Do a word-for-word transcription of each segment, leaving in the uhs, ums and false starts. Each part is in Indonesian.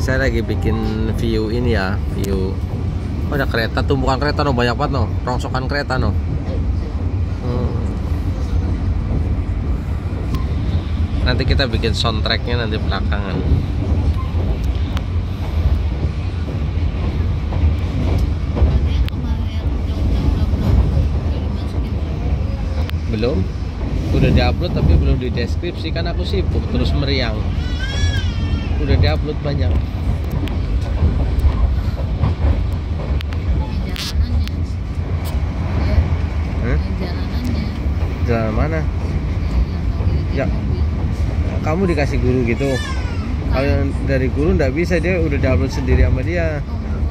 Saya lagi bikin view ini ya, view. Oh, ada kereta, tumpukan kereta no, banyak banget no, rongsokan kereta no. Hmm. Nanti kita bikin soundtracknya nanti belakangan. Belum, udah diupload tapi belum dideskripsi kan aku sibuk terus meriang. Udah diupload banyak. Hmm? Jalan mana? Ya, kamu dikasih guru gitu. Kalau yang dari guru nggak bisa, dia udah diupload sendiri sama dia.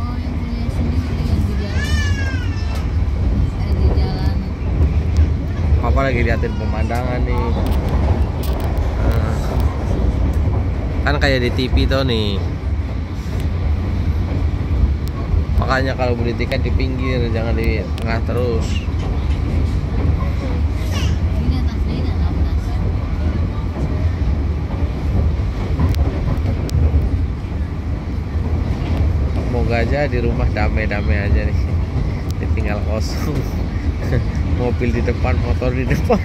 Papa lagi liatin pemandangan nih. Nah, kan kayak di T V tuh nih. Makanya kalau beli tiket di pinggir, jangan di tengah terus. Semoga aja di rumah damai-damai aja nih. Ditinggal kosong. Mobil di depan, motor di depan.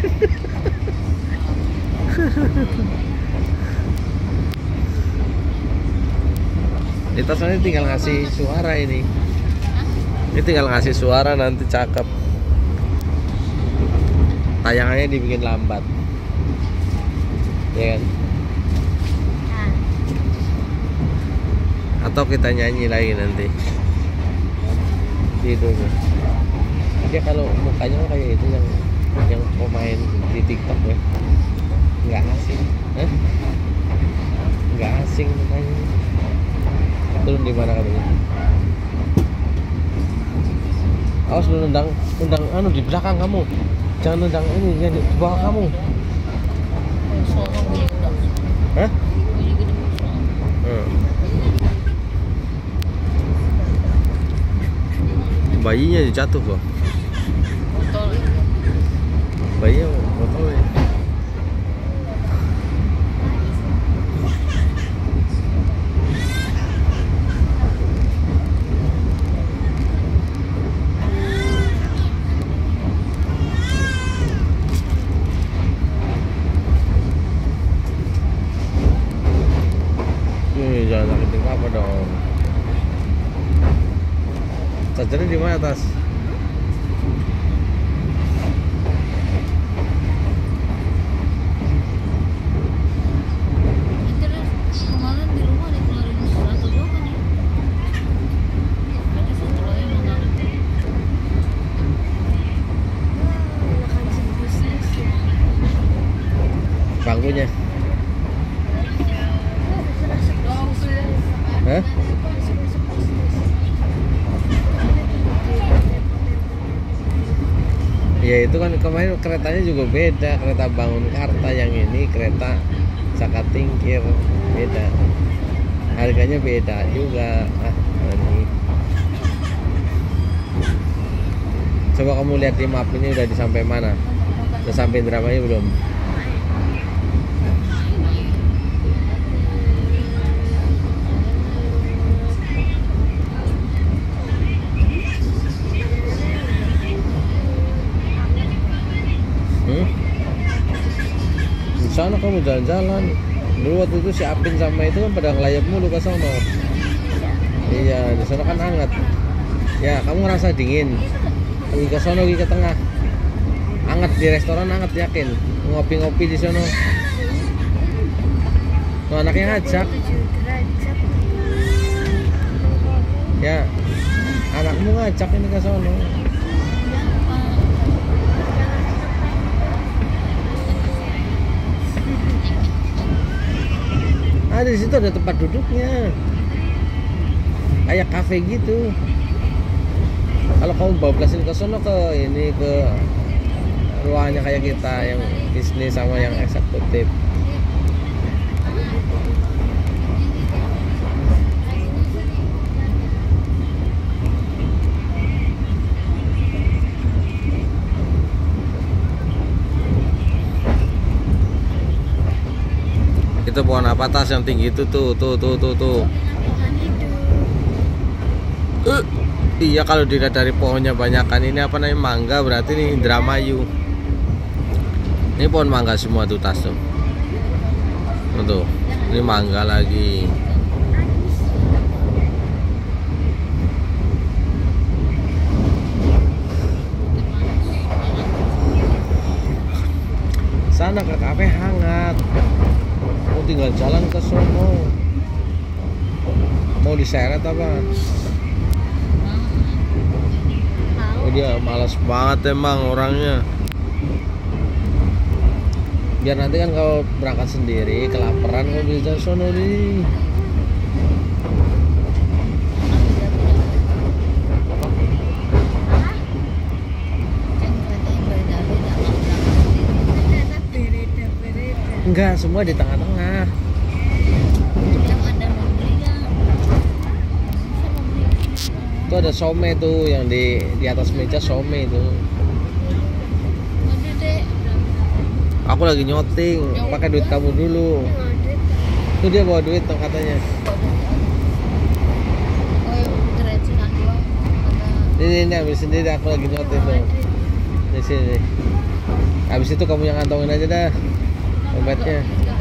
Kita soalnya tinggal ngasih suara ini. Ini tinggal ngasih suara nanti cakep. Tayangannya dibikin lambat. Ya kan? Atau kita nyanyi lagi nanti. Gitu. Dia kalau mukanya kayak itu yang yang pemain di TikTok ya, nggak asing, eh? nggak asing mukanya. Turun di mana katanya? Awas lu nendang, nendang anu di belakang kamu. Jangan nendang ini, yang di bawah kamu. Hah? Hmm. Bayinya jatuh kok. Bayinya botol ya. Nih, jangan sakitin apa dong. Chargernya di mana atas? Bangkunya. Hah? Ya itu kan kemarin keretanya juga beda, kereta Bangun Karta, yang ini kereta Saka Tingkir, beda. Harganya beda juga. Ah, ini. Coba kamu lihat di map ini udah di sampai mana? Udah sampai Indramayu belum? Sana kamu jalan-jalan. Dulu waktu itu si Apin sama itu kan pada ngelayap mulu ke sono. Iya, di sana kan hangat. Ya, kamu ngerasa dingin. Pergi ke sono, pergi ke tengah. Hangat di restoran, hangat yakin. Ngopi-ngopi di sono. Tuh anaknya ngajak. Ya, anakmu ngajak ini ke sono. Ada di situ, ada tempat duduknya, kayak kafe gitu. Kalau kamu bablasin ke sono, ke ini, ke ruangannya kayak kita yang bisnis sama yang eksekutif. Itu pohon apa tas yang tinggi itu tuh tuh tuh tuh tuh Uh, iya kalau dilihat dari pohonnya banyakan ini apa namanya mangga, berarti ini Indramayu. Ini pohon mangga semua tuh tas tuh. Tuh, ini mangga lagi. Sana ke kafe hangat. Mau tinggal jalan ke sono. Mau diseret apa? Oh, dia malas banget emang orangnya. Biar nanti kan kalau berangkat sendiri kelaparan kalau bisa sono nih. Enggak, semua di tengah-tengah. Itu ada some tuh yang di di atas meja, some itu. Aku lagi nyoting, pakai duit kamu dulu. Itu dia bawa duit tuh katanya. Ini ini habis sendiri aku lagi nyoting tuh. Di sini. Habis itu kamu yang ngantongin aja dah dompetnya.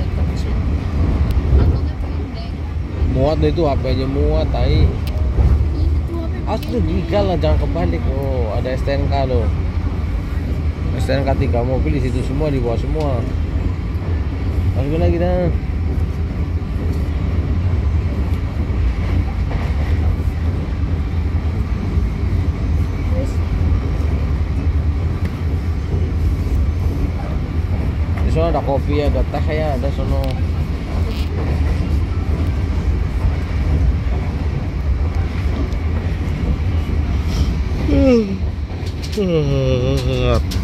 Muat tuh itu H P-nya muat, tai. Aduh, gigal lah, jangan kebalik. Oh, ada S T N K loh. S T N K tiga mobil di situ semua, di bawah semua. Masukin lagi dah. Di sana ada kopi, ada teh ya, ada sono. Hmm.